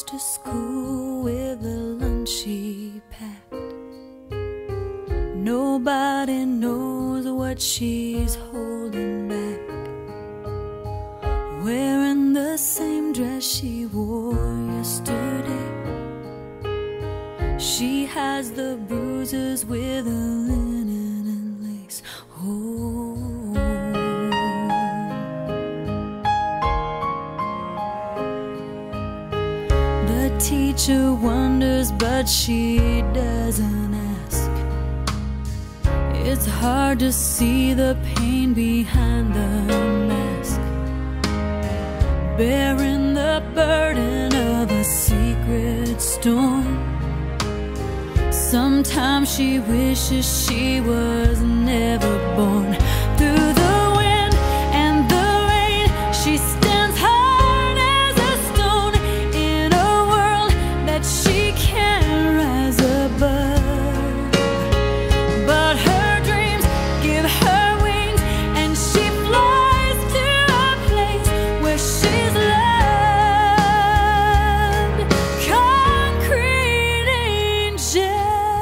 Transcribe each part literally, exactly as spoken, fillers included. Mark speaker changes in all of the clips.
Speaker 1: goes to school with the lunch she packed. Nobody knows what she's holding back. Wearing the same dress she wore yesterday. She has the bruises with a linen and lace. Oh, the teacher wonders, but she doesn't ask. It's hard to see the pain behind the mask, bearing the burden of a secret storm. Sometimes she wishes she was never born. Through the wind and the rain, she stands hard as a stone in a world that she can't rise above. But her dreams give her wings, and she flies to a place where she's loved. Concrete angel.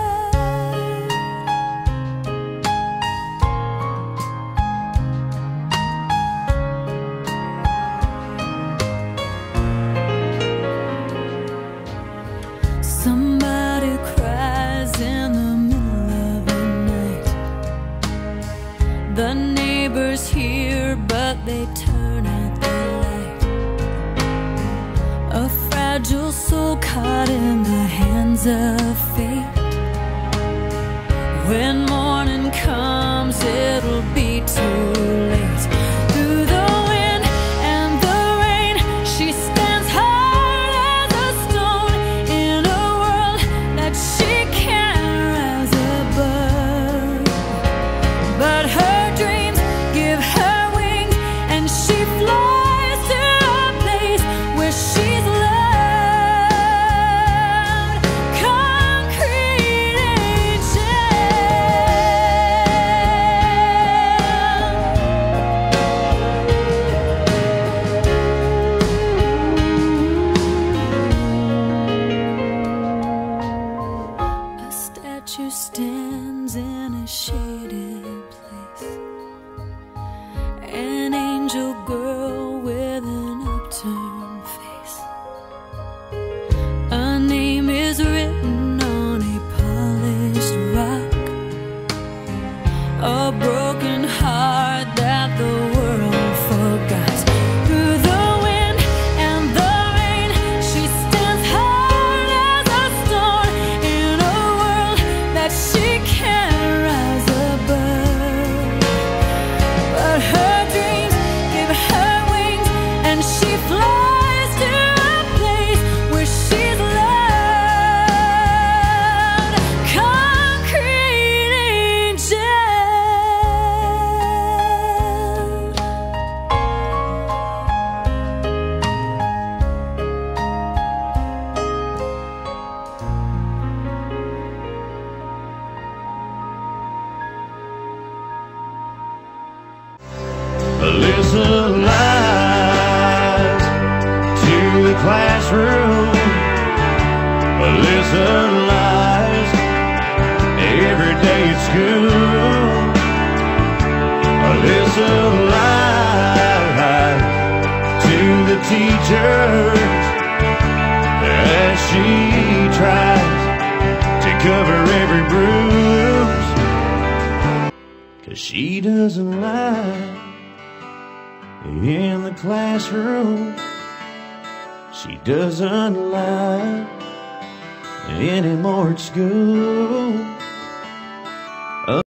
Speaker 1: Somebody cries in the middle of the night. The neighbors hear, but they turn out the light. A fragile soul caught in the hands of fate. When morning comes, it'll be too late. Through the wind and the rain, she stands hard as a stone in a world that she can't rise above. But her dreams give her wings, and she flies to a place where she's loved. Concrete angel. A statue stands in a shaded place. An angel girl with an upturned face. A name is written on a polished rock. A broken heart that the world forgot. Through the wind and the rain, she stands hard as a stone in a world that she can't rise above. But her dreams give her wings, and she flies to a place where she's loved. Concrete angel.
Speaker 2: Alyssa lies to the classroom. Alyssa lies every day at school. Alyssa lies to the teachers as she tries to cover every bruise. 'Cause she doesn't lie in the classroom. She doesn't lie anymore at school.